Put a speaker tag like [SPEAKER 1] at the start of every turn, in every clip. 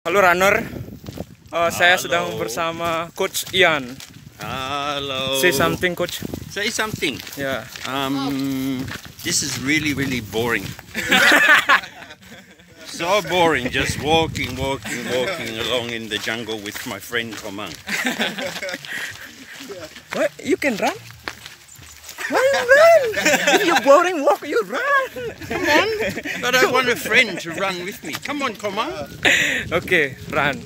[SPEAKER 1] Halo runner, saya sedang bersama Coach Ian.
[SPEAKER 2] Hello.
[SPEAKER 1] Say something, Coach.
[SPEAKER 2] Say something.
[SPEAKER 1] Yeah.
[SPEAKER 2] This is really boring. So boring, just walking along in the jungle with my friend Komang.
[SPEAKER 1] What? You can run? Why you run? If you're boring, walk, you run.
[SPEAKER 2] Come on. But I want a friend to run with me. Come on, Komang.
[SPEAKER 1] Okay, run.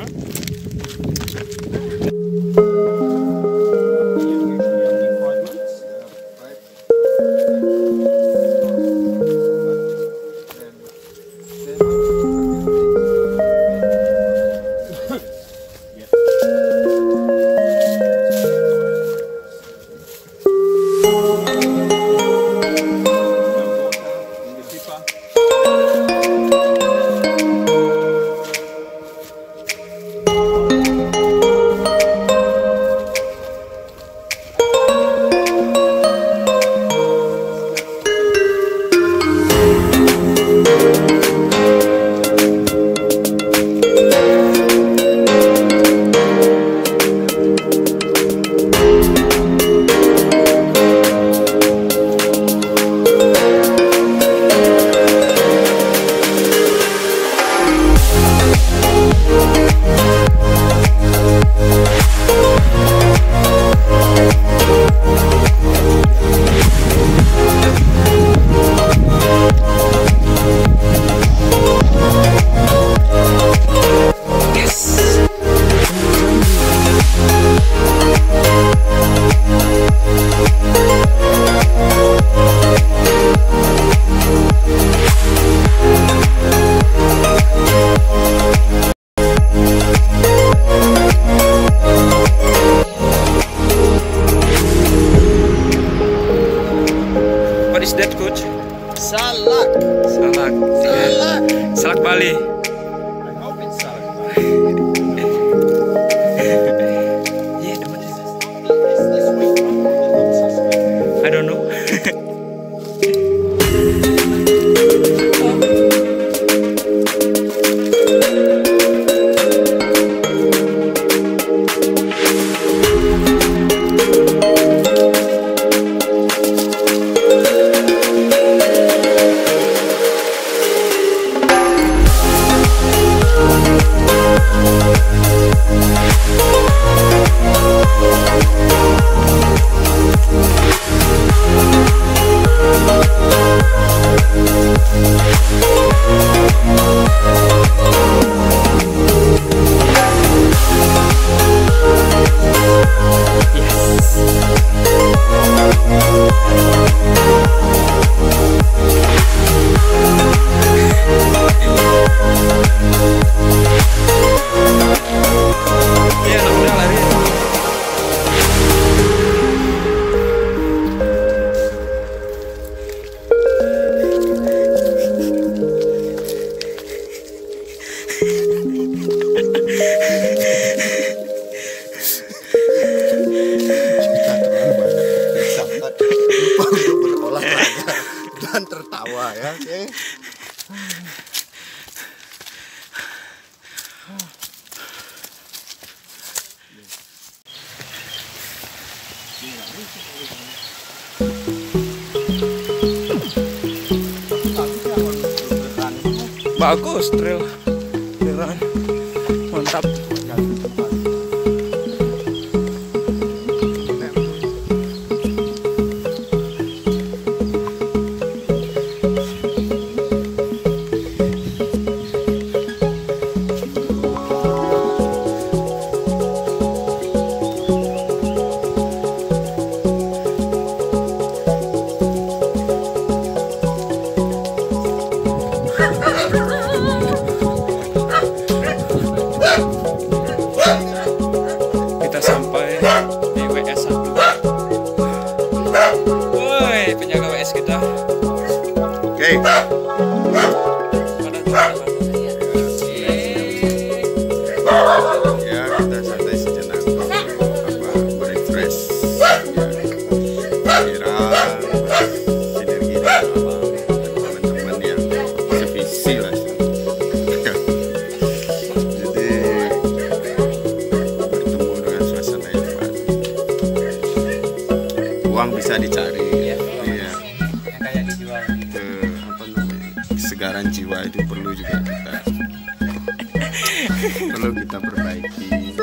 [SPEAKER 1] What is that, Coach?
[SPEAKER 2] Salak.
[SPEAKER 1] Salak Bali.
[SPEAKER 2] I hope it's salak.
[SPEAKER 1] Yeah, what is
[SPEAKER 2] Is this week?
[SPEAKER 1] I don't know.
[SPEAKER 3] Lupa untuk berolahraga dan tertawa ya, oke?
[SPEAKER 1] Bagus trail, beneran mantap.
[SPEAKER 3] uang bisa dicari.
[SPEAKER 4] Iya.
[SPEAKER 3] Iya.
[SPEAKER 4] Yang kayak dijual.
[SPEAKER 3] Apa namanya, kesegaran jiwa itu perlu juga kita perbaiki.